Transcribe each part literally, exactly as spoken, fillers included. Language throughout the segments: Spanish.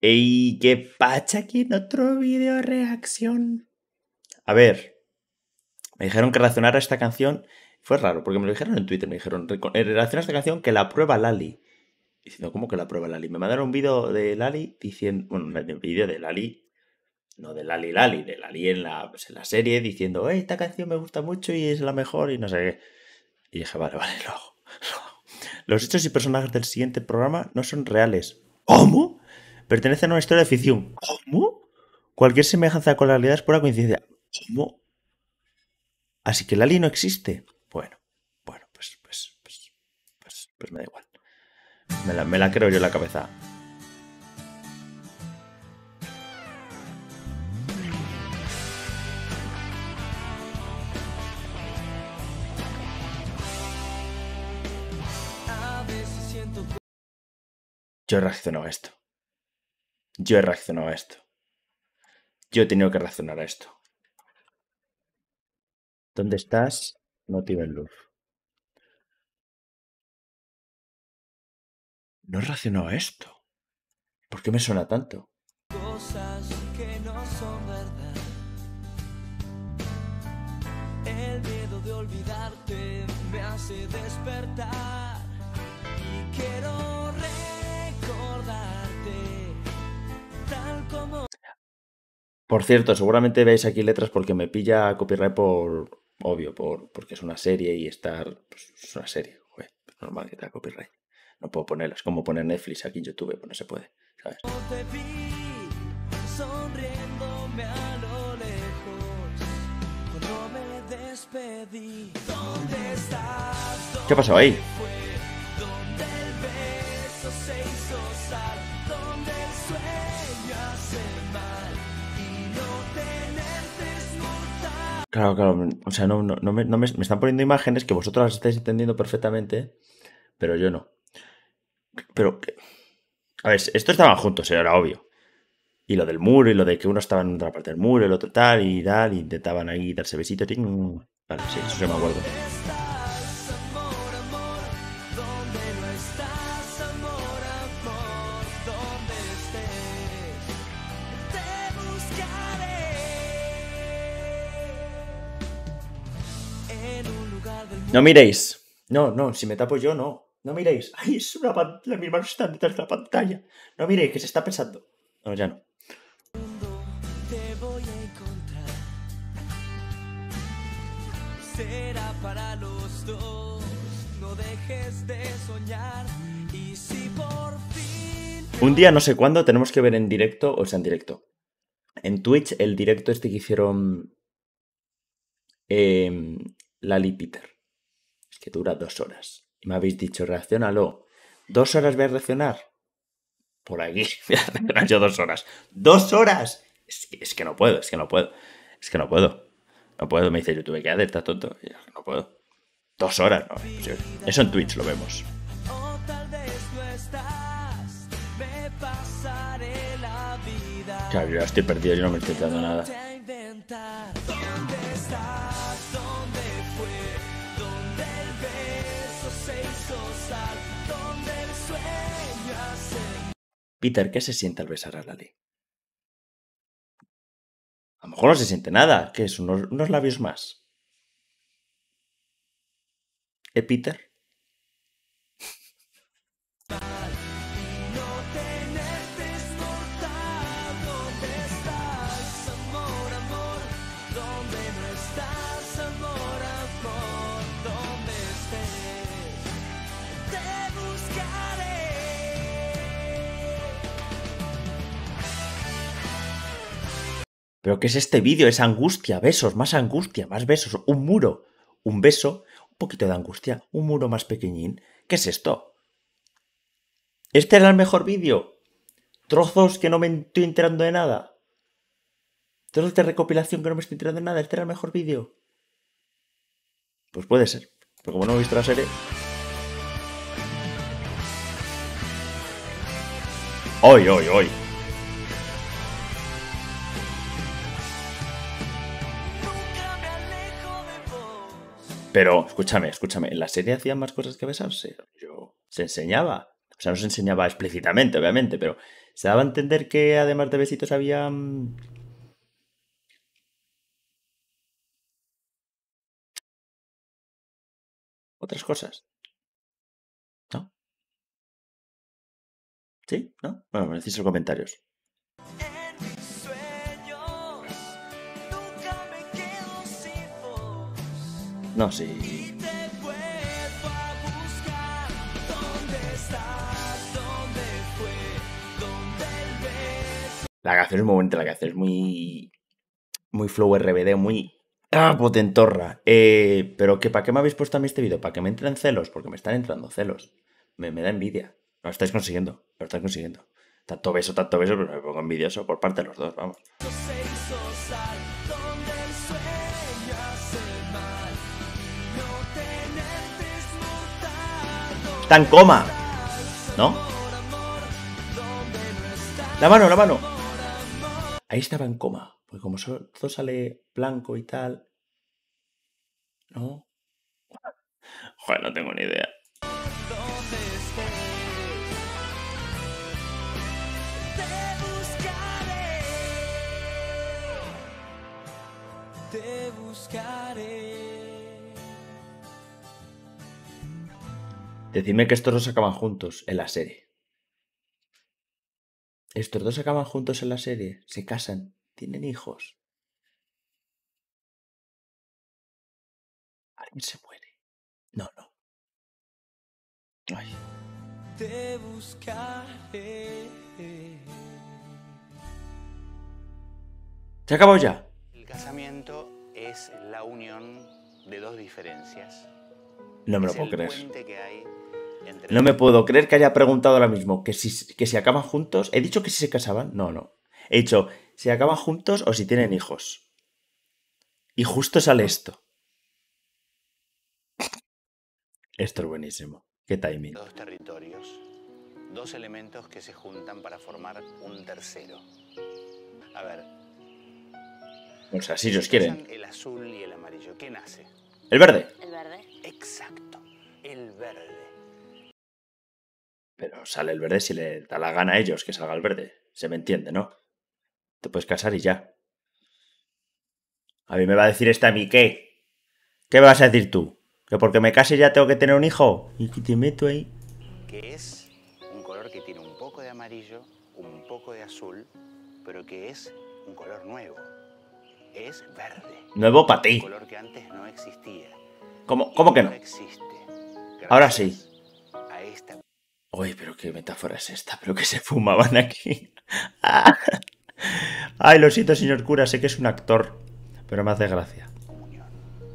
Ey, qué pacha aquí en otro vídeo reacción. A ver, me dijeron que reaccionara a esta canción. Fue raro, porque me lo dijeron en Twitter. Me dijeron, reacciona a esta canción que la prueba Lali. Diciendo, ¿cómo que la prueba Lali? Me mandaron un vídeo de Lali diciendo, bueno, un vídeo de Lali, no de Lali Lali, de Lali en la, pues en la serie diciendo, hey, esta canción me gusta mucho y es la mejor y no sé qué. Y dije, vale, vale, lo hago. Lo hago. Los hechos y personajes del siguiente programa no son reales. ¿Cómo? Pertenecen a una historia de ficción. ¿Cómo? Cualquier semejanza con la realidad es pura coincidencia. ¿Cómo? Así que Lali no existe. Bueno, bueno, pues, pues, pues, pues, pues me da igual. Me la, me la creo yo en la cabeza. Yo he reaccionado a esto. Yo he reaccionado a esto. Yo he tenido que reaccionar a esto. ¿Dónde estás? No te ven luz. No he reaccionado a esto. ¿Por qué me suena tanto? Cosas que no son verdad. El miedo de olvidarte me hace despertar. Y quiero recordarte tal como... Por cierto, seguramente veis aquí letras porque me pilla copyright por... Obvio, por, porque es una serie y estar... Pues es una serie, joder, es normal que tenga copyright. No puedo ponerlo, es como poner Netflix aquí en YouTube, pues no se puede, ¿sabes? Te vi sonriéndome a lo lejos cuando me despedí. ¿Dónde estás? ¿Qué pasó ahí? ¿Dónde el beso se hizo sal? ¿Dónde el sueño hace mal? Y no tenerte es mortal. Claro, claro, o sea, no, no, no, me, no me, me están poniendo imágenes que vosotros las estáis entendiendo perfectamente, pero yo no. Pero, a ver, estos estaban juntos, era obvio. Y lo del muro, y lo de que uno estaba en otra parte del muro, el otro tal, y tal, y intentaban ahí darse besitos. Y... Vale, sí, eso sí me acuerdo. No miréis. No, no, si me tapo yo, no. No miréis. Ay, es una pantalla. Mi mano está detrás de la pantalla. No miréis, que se está pesando. No, ya no. Te voy a encontrar. Será para los dos. No dejes de soñar. Y si por fin. Un día, no sé cuándo, tenemos que ver en directo, o sea, en directo. En Twitch, el directo este que hicieron. Eh, Lali Peter. Es que dura dos horas. Y me habéis dicho, reacciónalo. ¿Dos horas voy a reaccionar? Por aquí. Voy a reaccionar yo dos horas. ¡Dos horas! Es que, es que no puedo, es que no puedo. Es que no puedo. No puedo, me dice YouTube, quédate, está tonto. Y yo, no puedo. Dos horas, no. Eso en Twitch lo vemos. Claro, yo ya estoy perdido, yo no me estoy dando nada. Peter, ¿qué se siente al besar a Lali? A lo mejor no se siente nada. ¿Qué es? ¿Unos, unos labios más? ¿Eh, Peter? ¿Pero qué es este vídeo? Es angustia, besos, más angustia, más besos, un muro, un beso, un poquito de angustia, un muro más pequeñín. ¿Qué es esto? ¿Este era el mejor vídeo? ¿Trozos que no me estoy enterando de nada? ¿Trozos de recopilación que no me estoy enterando de nada? ¿Este era el mejor vídeo? Pues puede ser, pero como no he visto la serie... ¡Hoy, hoy, hoy! Pero, escúchame, escúchame, ¿en la serie hacían más cosas que besarse? Yo... Se enseñaba. O sea, no se enseñaba explícitamente, obviamente, pero Se daba a entender que además de besitos había... mm, otras cosas, ¿no? ¿Sí? ¿No? Bueno, me decís en los comentarios. En mis sueños nunca me quedo sin vos. No, Y sí. te vuelvo a buscar. ¿Dónde estás? ¿Dónde fue? ¿Dónde el beso? La canción es muy bonita, la canción es muy... Muy flow R B D, muy... ¡Ah, potentorra! Eh, pero que ¿para qué me habéis puesto a mí este vídeo? ¿Para que me entren celos? Porque me están entrando celos. Me, me da envidia. Lo estáis consiguiendo. Lo estáis consiguiendo. Tanto beso, tanto beso, pero me pongo envidioso por parte de los dos, vamos. Se hizo sal. Donde el sueño hace mal. No tenerte es mortal. ¡Está en coma! ¿No? Amor, amor. Donde no estás. ¡La mano, la mano! Ahí estaba en coma. Porque como so- todo sale blanco y tal... ¿No? Joder, no tengo ni idea. Donde estés, te buscaré, te buscaré. Decidme que estos dos acaban juntos en la serie. Estos dos acaban juntos en la serie. Se casan. Tienen hijos. Alguien se muere. No, no. Ay. Te buscaré. ¿Se acabó ya? El casamiento es la unión de dos diferencias. No me lo Es puedo el creer. puente que hay entre No me puedo creer que haya preguntado ahora mismo que si, que si acaban juntos. ¿He dicho que si se casaban? No, no. He dicho si acaban juntos o si tienen hijos. Y justo sale esto. Esto es buenísimo. Qué timing. dos territorios, dos elementos que se juntan para formar un tercero. A ver, O sea, si ellos se quieren. casan el azul y el amarillo. ¿Qué nace? El verde. El verde. Exacto, el verde. Pero sale el verde si le da la gana a ellos que salga el verde. Se me entiende, ¿no? Te puedes casar y ya. A mí me va a decir esta a mí, ¿qué? ¿Qué me vas a decir tú? ¿Que porque me case ya tengo que tener un hijo? Y que te meto ahí. Que es un color que tiene un poco de amarillo, un poco de azul, pero que es un color nuevo. Es verde. Nuevo para Un ti. color que antes no existía. ¿Cómo, cómo que no? Ahora existe. Ahora Gracias sí. A esta Uy, pero qué metáfora es esta, pero que se fumaban aquí. Ah. Ay, lo siento, señor cura, sé que es un actor, pero me hace gracia. comunión.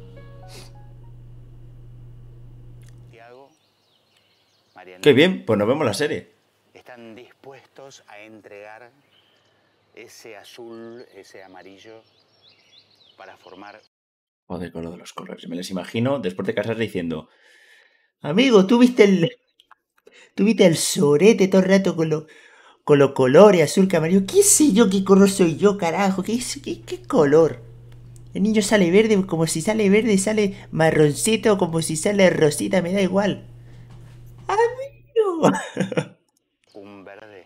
Tiago, Mariana, Qué bien, pues nos vemos la serie. están dispuestos a entregar ese azul, ese amarillo, para formar Joder, con lo de los colores. Me les imagino después de casarse diciendo: amigo, ¿tú viste el. ¿Tú viste el sorete todo el rato con, lo, con los colores azul que amarillo? ¿Qué sé yo qué color soy yo, carajo? ¿Qué, qué, qué color? El niño sale verde, como si sale verde, sale marroncito, como si sale rosita, me da igual. ¡Amigo! un verde.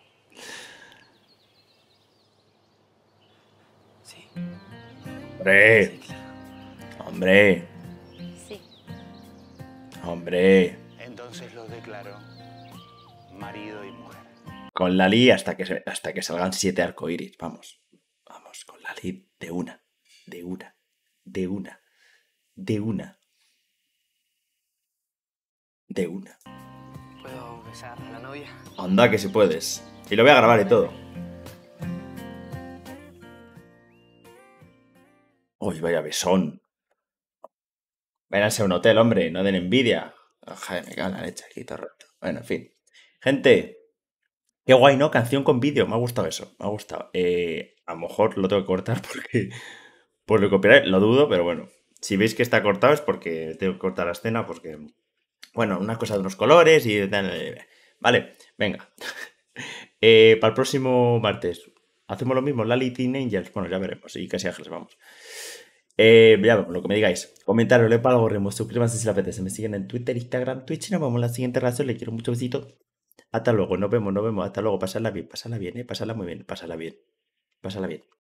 Sí, Hombre, sí, claro. hombre, Sí. hombre. Entonces los declaro marido y mujer. Con Lali hasta que, se- hasta que salgan siete arcoíris. Vamos, vamos, con Lali de una, de una, de una, de una, de una. ¿Puedo besar a la novia? Anda que si puedes. Y lo voy a grabar y todo. Uy, vaya besón. Váyanse a un hotel, hombre, no den envidia. Joder, me cago en la leche aquí todo el rato. Bueno, en fin. Gente, qué guay, ¿no? Canción con vídeo. Me ha gustado eso, me ha gustado. Eh, a lo mejor lo tengo que cortar porque... Por lo copyright, lo dudo, pero bueno. Si veis que está cortado es porque tengo que cortar la escena, porque... Bueno, una cosa de unos colores y... Vale, venga. Eh, para el próximo martes, ¿hacemos lo mismo? Lali Teen Angels. Bueno, ya veremos. Y casi ángeles, vamos. Eh, ya vemos, lo que me digáis. Comentario, le pago, remo, suscríbanse si les apetece. Me siguen en Twitter, Instagram, Twitch. Y nos vemos en la siguiente relación. Les quiero mucho besito. Hasta luego, nos vemos, nos vemos, hasta luego, pasarla bien, pasarla bien, eh, pasarla muy bien, pasarla bien, pasarla bien.